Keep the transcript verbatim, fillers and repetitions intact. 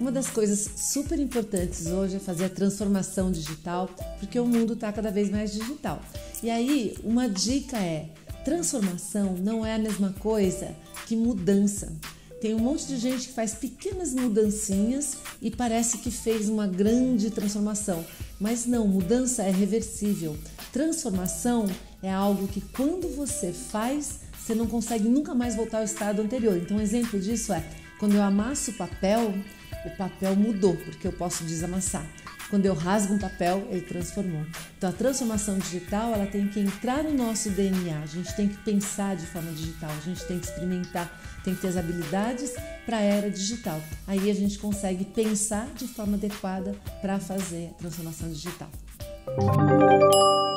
Uma das coisas super importantes hoje é fazer a transformação digital, porque o mundo está cada vez mais digital. E aí, uma dica é, transformação não é a mesma coisa que mudança. Tem um monte de gente que faz pequenas mudancinhas e parece que fez uma grande transformação. Mas não, mudança é reversível. Transformação é algo que quando você faz, você não consegue nunca mais voltar ao estado anterior. Então, um exemplo disso é, quando eu amasso o papel, o papel mudou, porque eu posso desamassar. Quando eu rasgo um papel, ele transformou. Então, a transformação digital, ela tem que entrar no nosso D N A. A gente tem que pensar de forma digital, a gente tem que experimentar, tem que ter as habilidades para a era digital. Aí a gente consegue pensar de forma adequada para fazer a transformação digital.